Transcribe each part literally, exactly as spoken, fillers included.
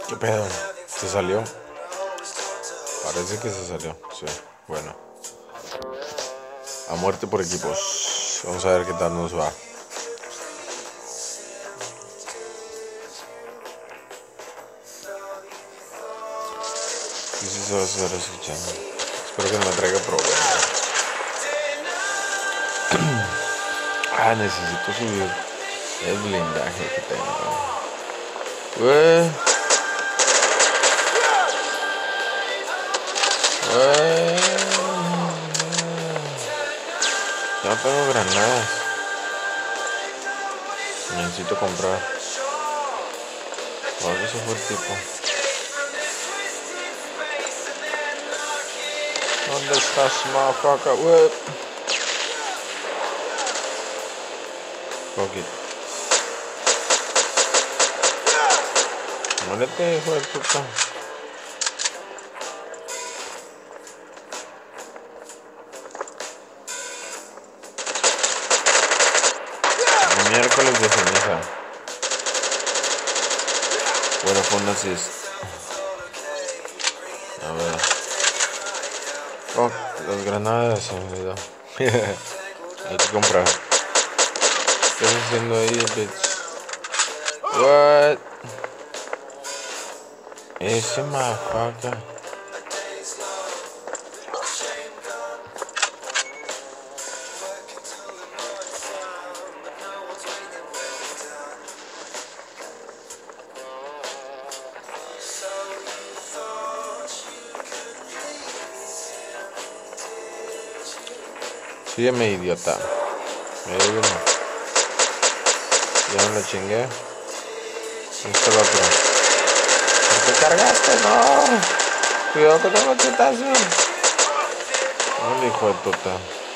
¿Qué pedo? ¿Se salió? Parece que se salió, sí. Bueno. A muerte por equipos. Vamos a ver qué tal nos va. Sí, sí se va a estar escuchando. Espero que no me traiga problemas. Ah, necesito subir el blindaje que tengo. Güey. Güey. Ya no tengo granadas. Necesito comprar. ¿Dónde se fue el tipo? ¿Dónde estás, motherfucker? Güey. Fuck it. Muérete, hijo de puta. Miércoles de ceniza. Bueno, fue un assist. A ver. Fuck, las granadas se me olvidó. Hay que comprar. ¿Qué estás haciendo ahí, bitch? What? Ese motherfucker. Sígueme, idiota. Me dio uno. Ya me lo chingué. ¿Dónde está el otro? ¿Por qué cargaste? No. Cuidado con el machetazo. No, hijo de puta.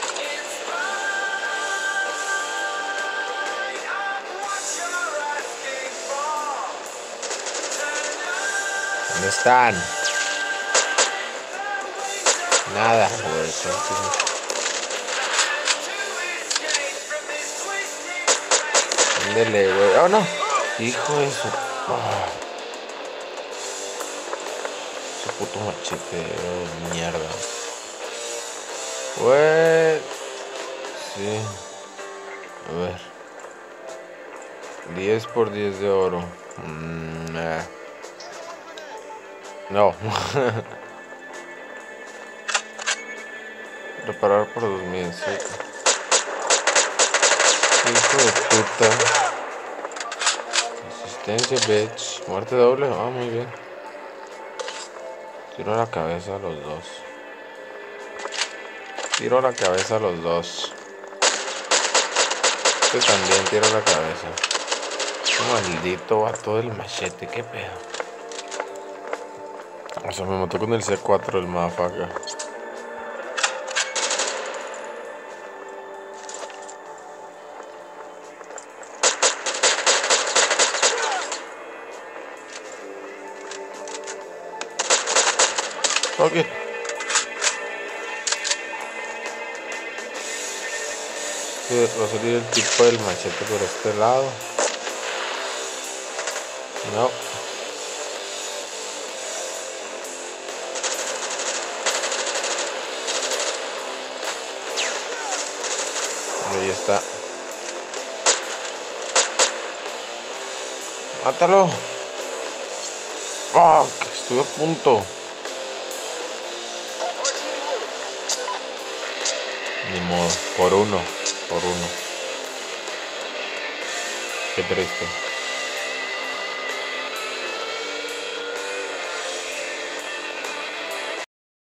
¿Dónde están? Nada, güey. Ándele, güey. Oh, no. Hijo de su... Oh. Su puto machete de mierda. Güey. Sí. A ver. diez por diez de oro. Mm, nah. No. Reparar por dos mil, sí. Hijo de puta. Asistencia, bitch. Muerte doble. Ah, oh, muy bien. Tiro a la cabeza a los dos. Tiro a la cabeza a los dos. Este también tiro a la cabeza. Maldito vato del machete, qué pedo. O sea, me mató con el C cuatro el motherfucker. Ok. Va a salir el tipo del machete por este lado. No. Ahí está. Mátalo. Fuck, estuve a punto. Ni modo, por uno, por uno. Qué triste.